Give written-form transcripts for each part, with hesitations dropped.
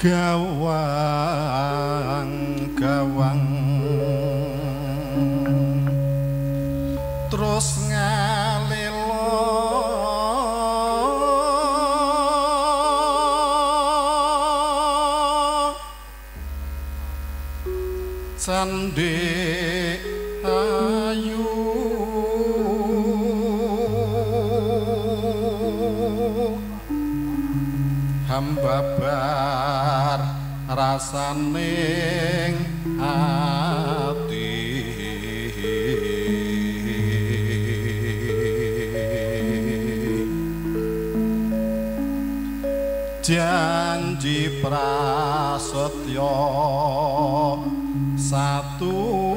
gawang terus ngalilo candhe ayu hambabar rasaning ati janji prasetya satu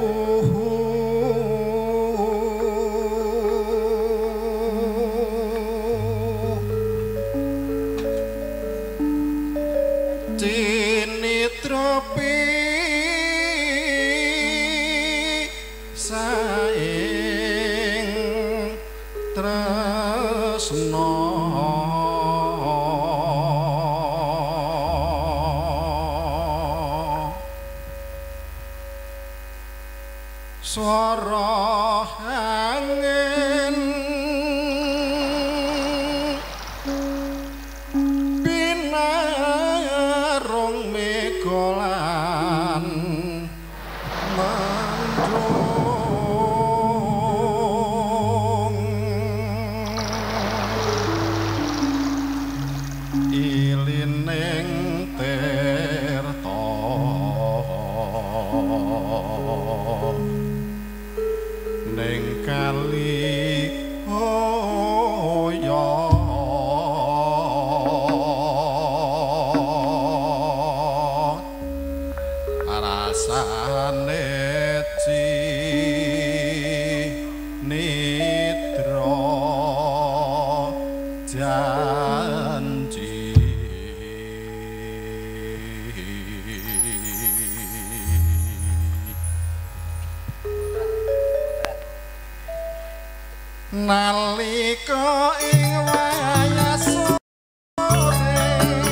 tropi saing tresno swara angin binarung megolan mendung ilining tirta ning kali oyo rasane nitra janji nalika ing wayah sore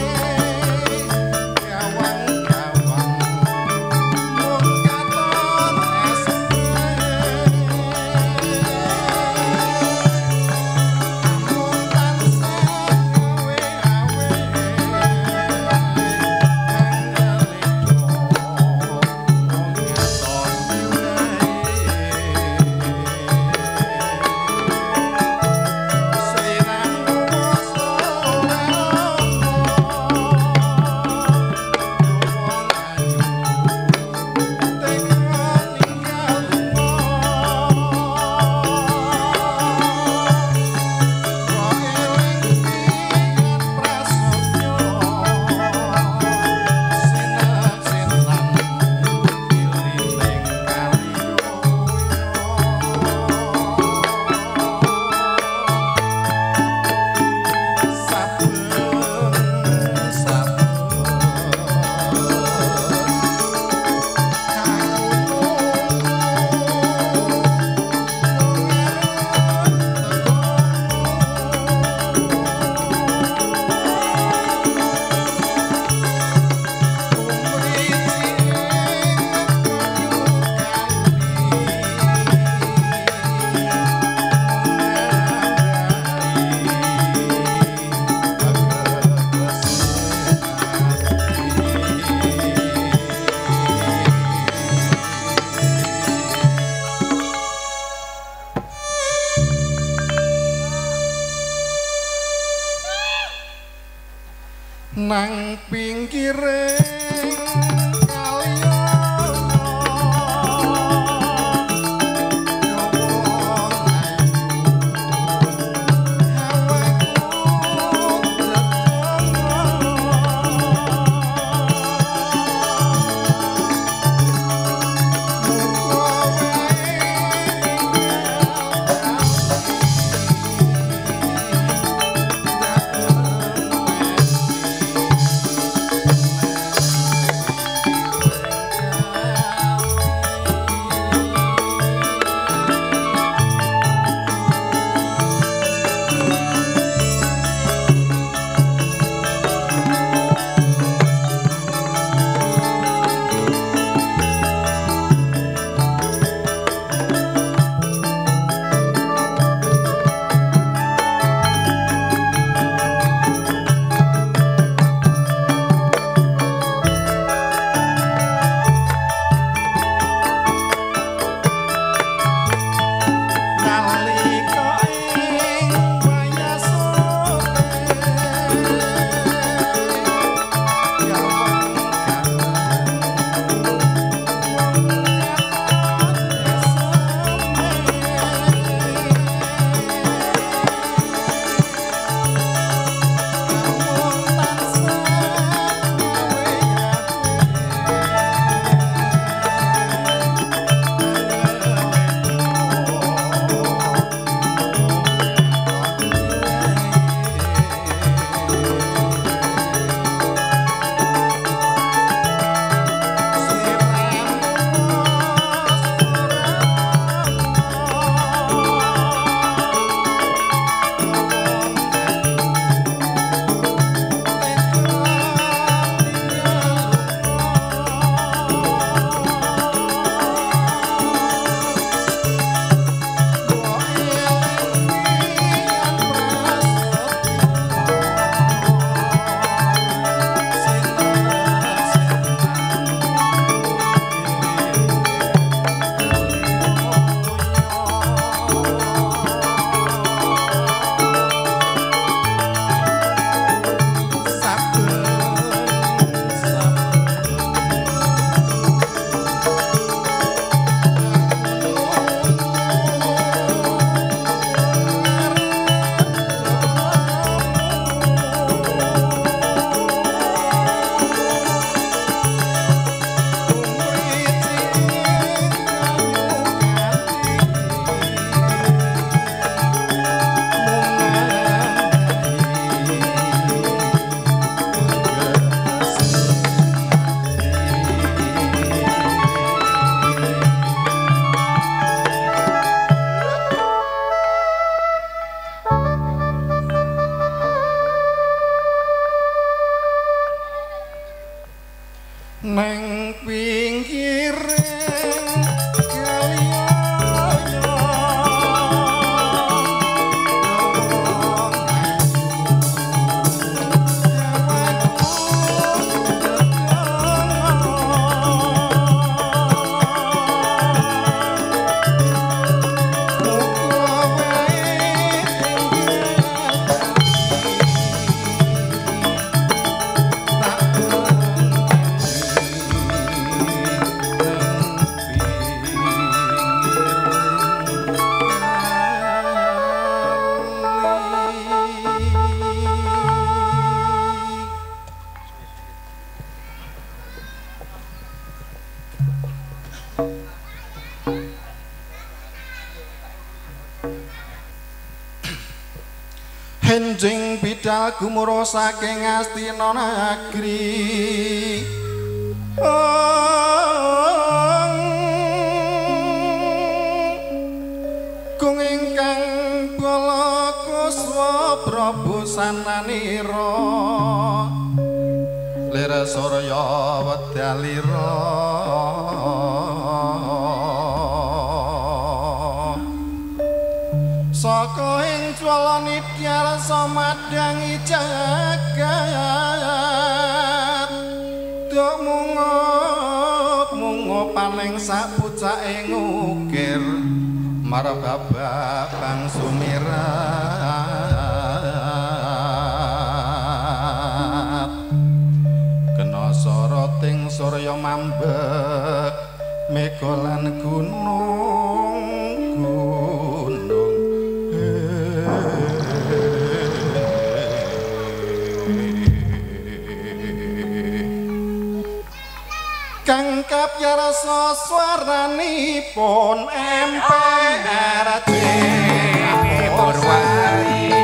gawang-gawang mung katon mung tansah awe-awe nang pinggire enjing bidal gumura saking Astina Nagri kung ingkang bala kuswa Prabu sananira lira surya wedalira saka ing jwala nidya rasa madangi jagat duk mungup paling sak pucake ngukir marababa bang sumirat kena soroting surya mambek mega lan gunung kang kabyarasa swaranipun MPRJ Purwari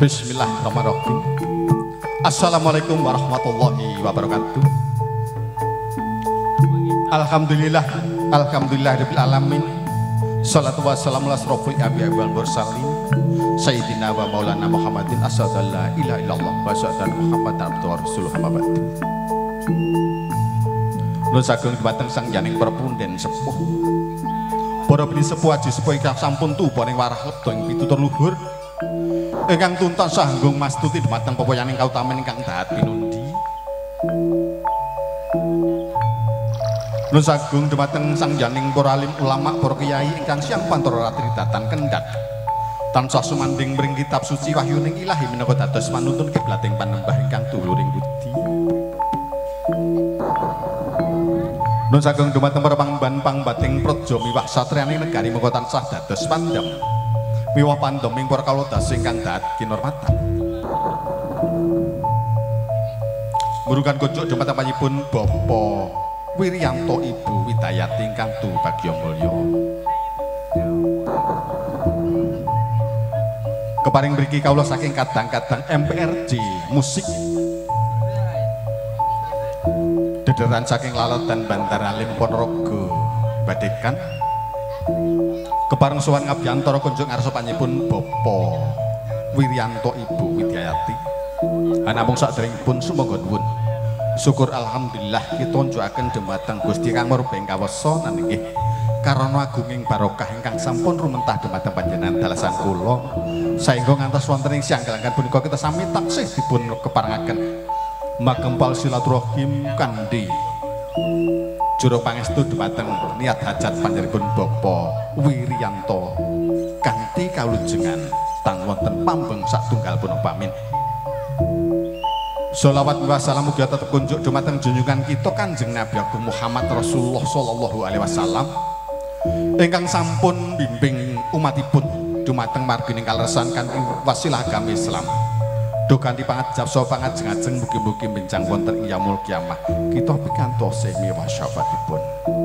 Bismillahirrahmanirrahim. Assalamualaikum warahmatullahi wabarakatuh. Alhamdulillah, alhamdulillahirabbil alamin. Shalatu wassalamu ala asrofil anbiya'i wal mursalin sayyidina wa maulana Muhammadin asyhadu an la ilaha illallah wa asyhadu anna Muhammadan abduhu wa rasuluhu amma ba'd. Nuwun sagung dhumateng sang janing perpunden sepuh. Para bini sepuh aji sepuh ingkang sampun tuba ning warah lebda ing pitutur luhur. Ingkang tunton sanggung mastuti dhumateng pepoyaning kautamen ingkang dahat pinundi. Nuwun sagung dhumateng sang janing para alim ulama para kiai ingkang siang pantara ratri datan kendhat. Tansah sumanding mring kitab suci wahyuning Ilahi minangka dados panuntun kiblating panembah ingkang duluring budi. Nuwun sagung dhumateng para pangban pangbating praja miwah satriyaning negari mengko tansah dados pandem. Miwah pandeming para kawula dasih ingkang dahat kinurmatan. Murugan kocok dhumateng panjenenganipun Bapak Wiryanto Ibu Widayati ingkang dubagya mulya. Keparing mriki kawula saking kadang-kadang MPRJ musik dederan saking Laledan Bandar Alim Ponorogo Badekan. Kepareng sowan ngabiyantara kunjuk ngarsa panjenenganipun Bapak Wiryanto Ibu Widayati. Namung saderengipun sumangga nuwun syukur alhamdulillah kita njukaken dhumateng Gusti Kang Murbeng kawasa lan inggih karana agunging barokah ingkang sampun rumentah dhumateng panjenengan dalasan kula saengga ngantos wonten ing siang kelangkan punika kita sami taksih dipun keparengaken makempal silaturahim kandhi juru pangestu dhumateng niat hajat panjenenganipun Bapak Wiryanto kanthi kalujengan tan wonten pambeng satunggal punapa amin. Sholawat wa salam mugi tetep kunjuk dhumateng junjungan kita Kanjeng Nabi Agung Muhammad Rasulullah sallallahu alaihi wasallam ingkang sampun bimbing umatipun dhumateng margining kaleresan kanthi wasilah agami Islam. Duh kanthi pangajab saha pangajeng-ajeng mugi-mugi benjang wonten ing yaumul kiamah kita pikantos miwah syafaatipun.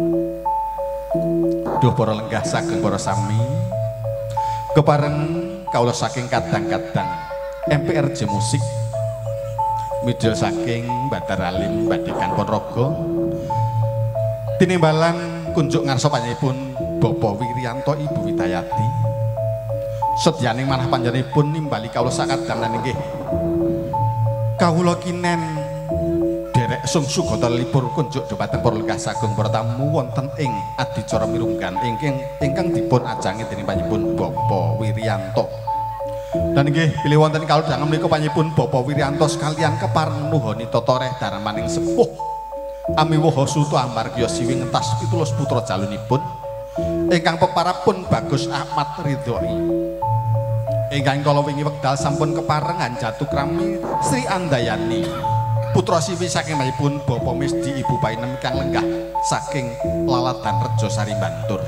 Duh para lenggah saking para sami kepareng kawula saking kadang-kadang MPRJ musik midil saking Bandar Alim Badekan Ponorogo tinimbalan kunjuk ngarsa panjenenganipun Bapak Wiryanto Ibu Widayati sedyaning manah panjenenganipun nimbali kawula sakadang inggih kawula kinen derek sungsu gota lipur kunjuk dhumateng para lenggah sagung para tamu wonten ing adicara mirunggan ingkang dipun ajangi dening panjenenganipun Bapak Wiryanto. Dan nggih bilih wonten kalodhangan menika panjenenganipun Bapak Wiryanto sekalian kepareng nuhoni totoreh darmaning sepuh amiwaha sutu amargya siwi ngentas 17 putra jalunipun ingkang peparapun Bagus Ahmad Ridhoi ingkang kala wingi wekdal sampun kepareng Jatukrami Sri Andayani putra siwi saking panjenenganipun Bapak Misdi Ibu Painem ingkang lenggah saking Laladan Rejosari Bantur.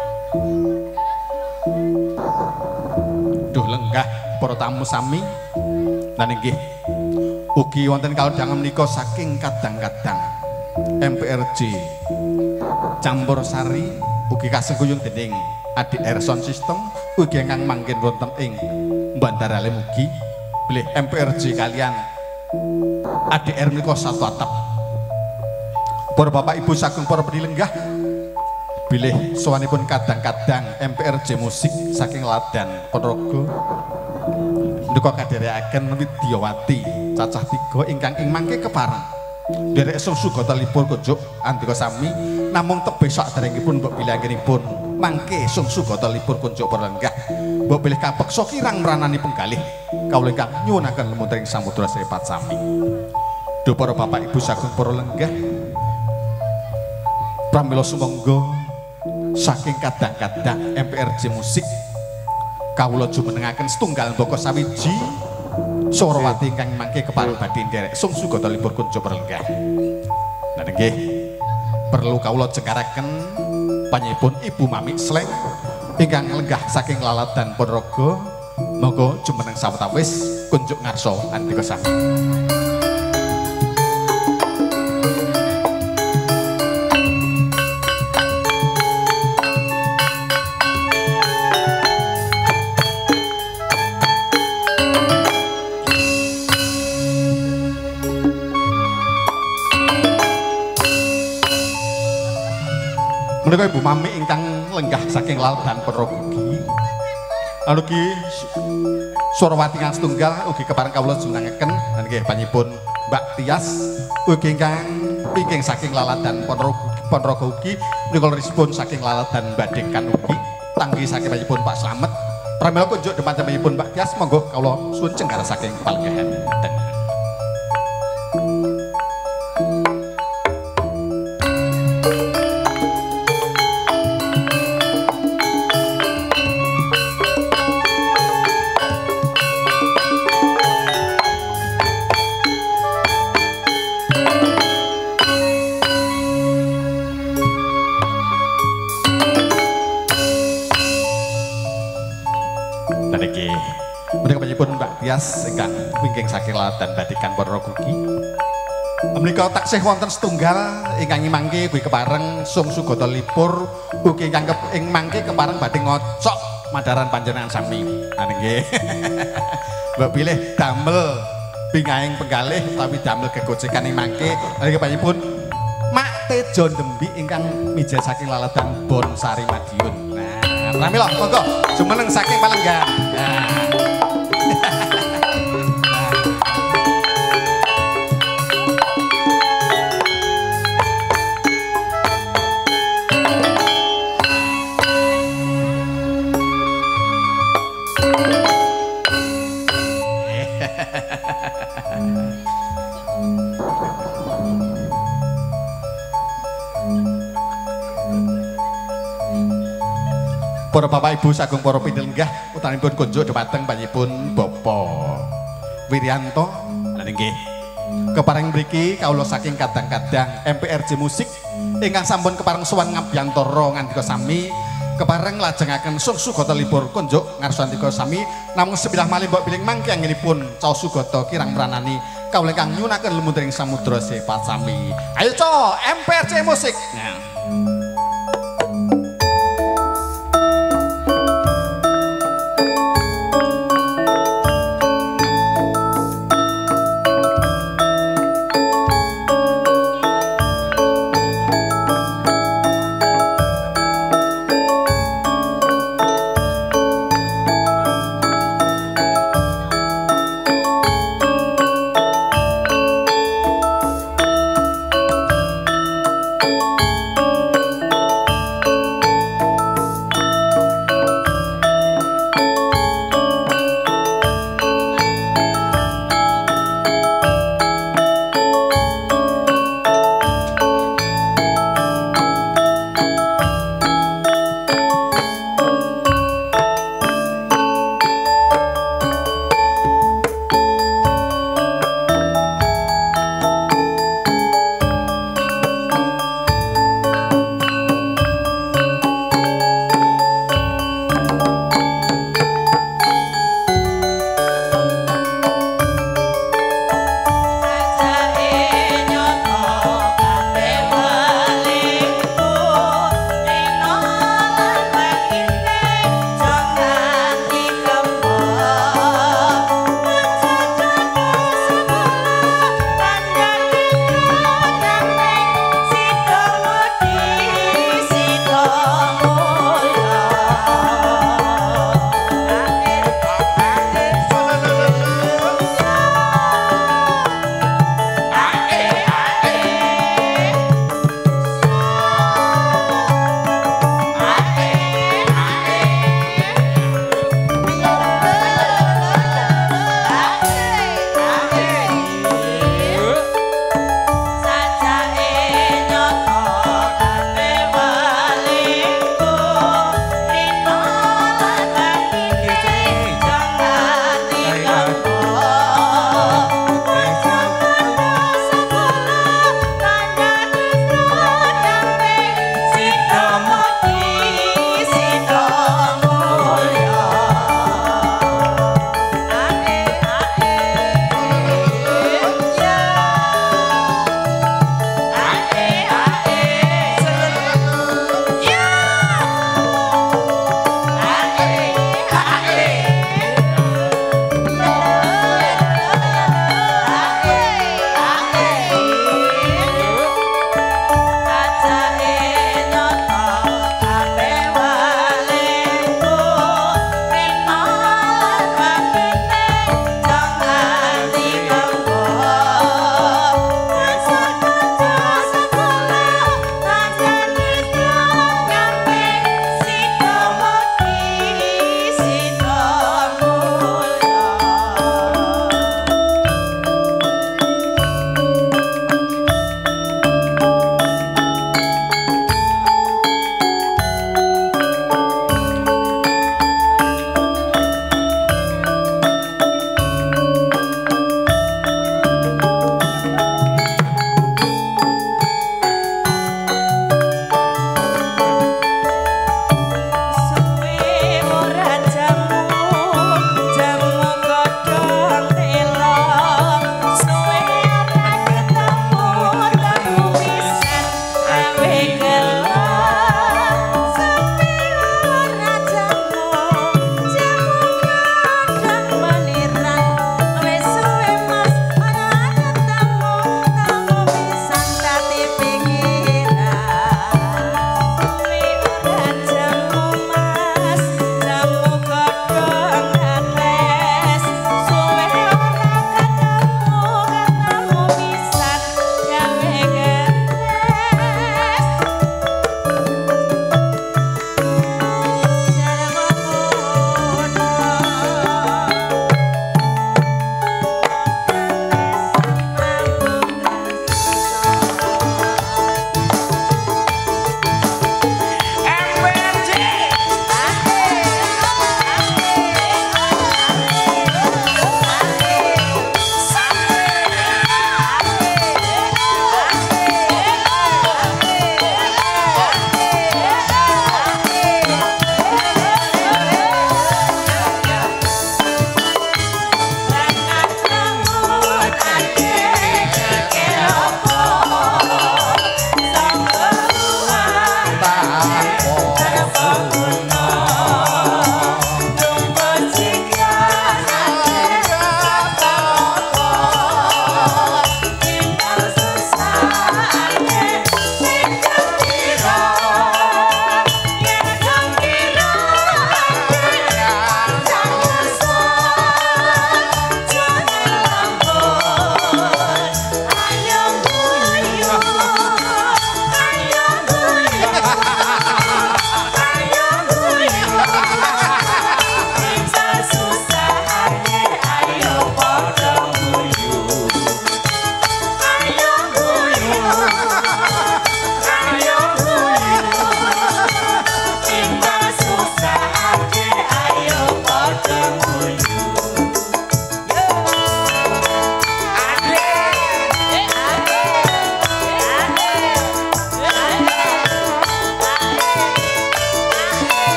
Lenggah para tamu sami lan inggih ugi wonten kalodhangan menika saking kadang-kadang MPRJ Campur Sari ugi kasengkuyung dening ADR Sound System ugi ingkang manggen wonten ing Bandar Alim ugi bilih MPRJ kalian ADR menika satu atap. Para bapak ibu saking para pendengar bilih sowanipun kadang-kadang MPRJ musik saking Ladan Ponorogo menika kadherekaken Widyawati cacah 3 ingkang ing mangke kepareng derek sungsu gota lipur kunjuk andika sami namung tebih saderengipun mbok bilih anggenipun mangke sungsu gota lipur kunjuk para lenggah mbok bilih kapeksa kirang mrananipun galih kawula ingkang nyuwunaken lumuntar ing samudra sepat sami. Duh para bapak ibu saking para lenggah pramila sumangga saking kadang-kadang MPRJ musik kawula jumenengaken setunggal mbaka sawiji Surawati ingkang mangke kepareng badhe nderek sungsu gota lipur kunjuk lenggah. Lan nggih perlu kawula jengkaraken panjenenganipun Ibu Mami Sleng ingkang lenggah saking Laladan Ponorogo monggo jumeneng sawetawis kunjuk ngarsa andika sami. Menika Ibu Mami ingkang lenggah saking Laladan Ponorogo. Lalu ki Surawati kang setunggal ugi kepareng kawula jumenengaken lan nggih panjenenganipun Mbak Tias ugi ingkang pingking saking Laladan Ponorogo ugi menika risipun saking Laladan Badekan ugi tanggi saking panjenenganipun Pak Slamet pramila kunjuk depan panjenenganipun Mbak Tias monggo kawula suwun cengkar saking palenggahan. Menika panjenenganipun Mbak Tias ingkang wingking saking Laladan Badekan Ponorogo ugi. Menika taksih wonten setunggal ingkang mangke ugi kepareng Sung Sugata Lipur ugi ingkang mangke kepareng badhe ngocok madharan panjenengan sami. Nggih. Mbok pilih damel pingaing penggalih tapi damel gegocekan ing mangke niki panjenenganipun Mak Tejo Dembi ingkang mijil saking Laladan Bonsari Madiun. Nah, pramila monggo jumeneng saking palenggan. Nah. Para Bapak Ibu sagung para pinenggah utaminipun kunjuk dhumateng panjenenganipun Bapak Wiryanto lan nggih kepareng mriki kawula saking kadang-kadang MPRJ Musik ingkang sampun kepareng sowan ngabyantara ngandika sami kepareng lajengaken Sung Sugata Lipur kunjuk ngarsantika sami namung sebilah malih mbok piling mangke anggenipun Cao Sugata kirang pranani kawula ingkang nyunaken lumutring samudra sepat sami. Ayo Cao MPRJ Musik. Nah.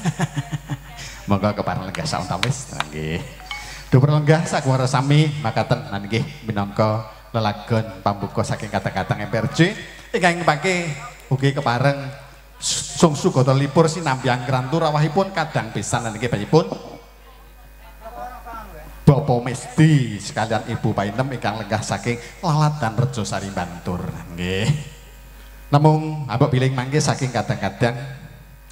Monggo kepareng lenggah sauntawis nggih. Duper lenggah sakuwara sami makaten nggih minangka lelagon pambuka saking kadang-kadang MPRJ ingkang ngepake ugi kepareng sungsu gotol lipur sinambi angkrantu rawahipun kadang pisan nggih panjenipun Bapak Mesti sekalian Ibu Painem ingkang lenggah saking Laladan Rejosari Bantur nggih. Namung abot piling mangke saking kadang-kadang